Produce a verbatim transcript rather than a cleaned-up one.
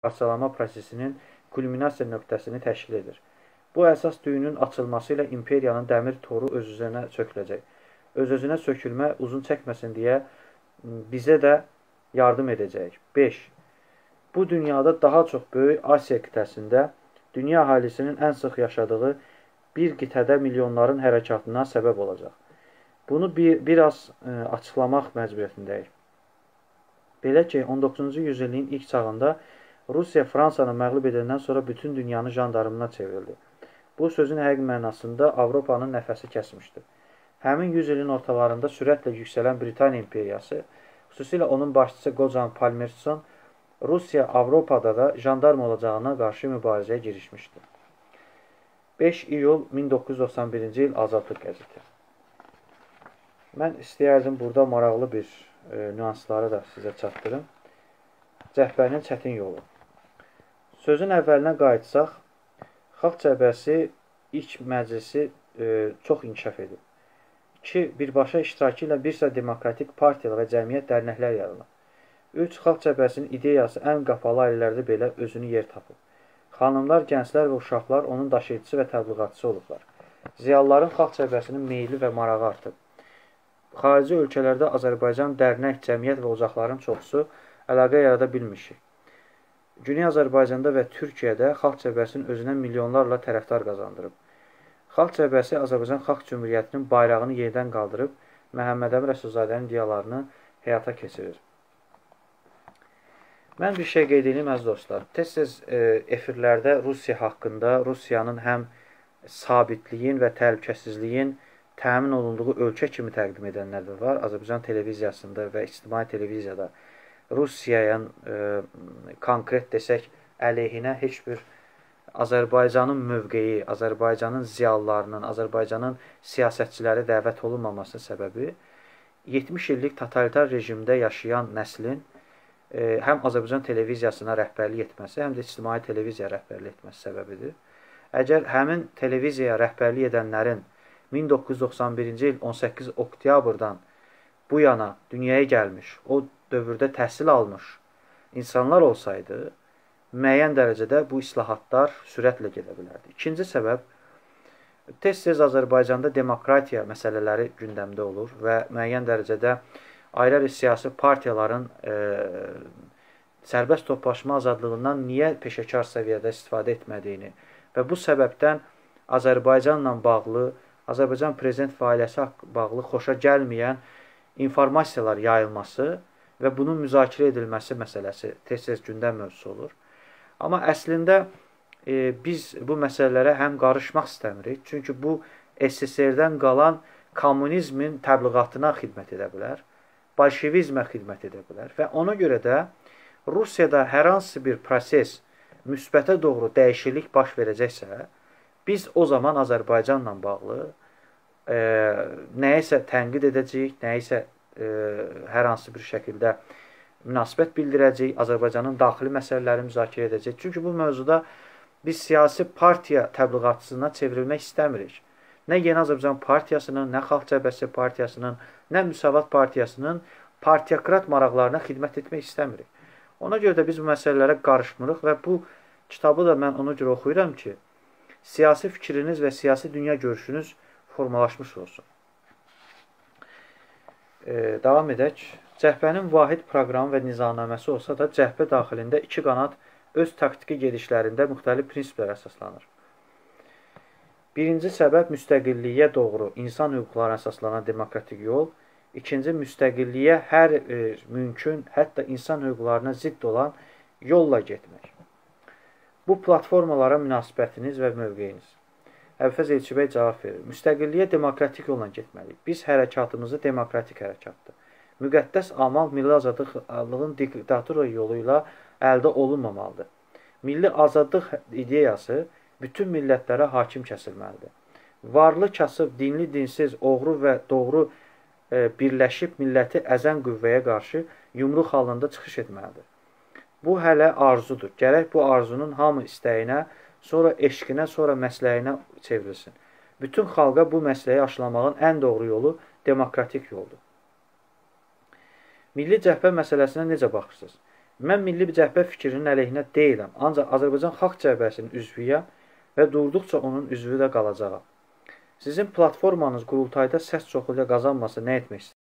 parçalama prosesinin kulminasiya nöqtəsini təşkil edir. Bu əsas düyünün açılması ilə imperiyanın dəmir toru öz-özünə çöküləcək. Öz-özünə sökülmə uzun çəkməsin deyə bizə də yardım edəcək. beş. Bu dünyada daha çox böyük Asiya qitəsində dünya əhalisinin ən sıx yaşadığı bir qitədə milyonların hərəkatına səbəb olacaq. Bunu bir, biraz e, açıqlamaq məcburiyyətindəyik. Belə ki, on doqquzuncu yüzilliyin ilk çağında Rusiya Fransanı məğlub edəndən sonra bütün dünyanın jandarmına çevrildi. Bu sözün həqiqi mənasında Avropanın nəfəsi kəsmişdi. Həmin yüzilin ortalarında sürətlə yüksələn Britaniya imperiyası, xüsusilə onun başçısı Qocan Palmerston, Rusiya Avropada da jandarm olacağına qarşı mübarizəyə girişmişdi. beş iyul min doqquz yüz doxsan birinci il Azadlıq qəzeti. Mən istəyərdim burada maraqlı bir e, nüansları da sizə çatdırım. Cəhbərin çətin yolu. Sözün əvvəlinə qayıtsaq, Xalq Cəbhəsi ilk məclisi e, çox inkişaf edib. İki, birbaşa iştirakı ilə bir sıra demokratik partiyalar və cəmiyyət dərnəklər yaranıb. Üç, Xalq Cəbhəsinin ideyası ən qapalı ailələrdə belə özünü yer tapıb. Xanımlar, gənclər və uşaqlar onun daşıyıcısı və təbliğatçısı olublar. Ziyalıların Xalq Cəbhəsinin meyli və marağı artıb. Xarici ölkələrdə Azərbaycan dərnək, cəmiyyət və ocaqların çoxusu əlaqə yarada bilmişik. Güney Azərbaycanda və Türkiyədə Xalq Cəbhəsinin özünə milyonlarla tərəfdar qazandırıb. Xalq Cəbhəsi Azərbaycan Xalq Cümhuriyyətinin bayrağını yerdən qaldırıb, Məhəmməd Əmin Rəsulzadənin iddialarını həyata keçirir. Mən bir şey qeyd edeyim, əziz dostlar. Tez-tez e, efirlərdə Rusiya haqqında, Rusiyanın həm sabitliyin və təhlükəsizliyin təmin olunduğu ölkə kimi təqdim edənlər də var. Azərbaycan televiziyasında və ictimai televiziyada Rusiyaya e, konkret desək, əleyhinə heç bir Azərbaycanın mövqeyi, Azərbaycanın ziyalılarının, Azərbaycanın siyasətçiləri dəvət olunmamasının səbəbi yetmiş illik totalitar rejimdə yaşayan nəslin e, həm Azərbaycan televiziyasına rəhbərlik etməsi, həm də ictimai televiziya rəhbərlik etməsi səbəbidir. Əgər həmin televiziyaya rəhbərlik edənlərin min doqquz yüz doxsan birinci il on səkkiz oktyabrdan bu yana dünyaya gəlmiş, o dövrdə təhsil almış insanlar olsaydı, müəyyən dərəcədə bu islahatlar sürətlə gedə bilərdi. İkinci səbəb, tez-tez Azərbaycanda demokratiya məsələləri gündəmdə olur və müəyyən dərəcədə ayrı-ayrı siyasi partiyaların e, sərbəst toplaşma azadlığından niyə peşəkar səviyyədə istifadə etmədiyini və bu səbəbdən Azərbaycanla bağlı, Azərbaycan prezident fəaliyyəti bağlı xoşa gəlməyən informasiyalar yayılması və bunun müzakirə edilməsi məsələsi tez-tez gündəm mövzusu olur. Amma əslində e, biz bu məsələlərə həm qarışmaq istəmirik, çünki bu S S R-dən qalan kommunizmin təbliğatına xidmət edə bilər, bolşevizmə xidmət edə bilər və ona görə də Rusiyada hər hansı bir proses müsbətə doğru dəyişiklik baş verəcəksə, biz o zaman Azərbaycanla bağlı e, nəyisə tənqid edəcəyik, nəyisə e, hər hansı bir şəkildə münasibət bildirəcəyik, Azərbaycanın daxili məsələləri müzakirə edəcəyik. Çünki bu mövzuda biz siyasi partiya təbliğatçısına çevrilmək istəmirik. Nə Yeni Azərbaycan Partiyasının, nə Xalq Cəbhəsi Partiyasının, nə Müsavat Partiyasının partiyakrat maraqlarına xidmət etmək istəmirik. Ona görə də biz bu məsələlərə qarışmırıq və bu kitabı da mən ona görə oxuyuram ki, siyasi fikriniz və siyasi dünya görüşünüz formalaşmış olsun. Ee, davam edək. Cəhbənin vahid proqramı və nizamnaməsi olsa da, cəhbə daxilində iki qanat öz taktiki gedişlərində müxtəlif prinsiplərə əsaslanır. Birinci səbəb müstəqilliyə doğru insan hüquqlarına əsaslanan demokratik yol. İkinci, müstəqilliyə hər e, mümkün, hətta insan hüquqlarına zidd olan yolla getmək. Bu platformalara münasibətiniz və mövqeyiniz. Əbfəz Elçibəy cavab verir. Müstəqilliyə demokratik yolla getməliyik. Biz hərəkatımızı demokratik hərəkatdır. Müqəddəs amal milli azadlığın diktatura yolu ilə əldə olunmamalıdır. Milli azadlıq ideyası bütün millətlərə hakim kəsilməlidir. Varlı, kasıb, dinli, dinsiz, oğru və doğru e, birləşib milləti əzən qüvvəyə qarşı yumruq halında çıxış etməlidir. Bu hələ arzudur. Gərək bu arzunun hamı istəyinə, sonra eşqinə, sonra məsləyinə çevrilsin. Bütün xalqa bu məsləyi aşılamağın ən doğru yolu demokratik yoldur. Milli cəhbə məsələsinə necə baxırsınız? Mən Milli Cəbhə fikrinin əleyhinə deyiləm. Ancaq Azərbaycan Xalq Cəbhəsinin üzvüyəm və durduqca onun üzvü də qalacağam. Sizin platformanız qurultayda səs çoxluğu qazanmasa nə etmək istəyirsiniz?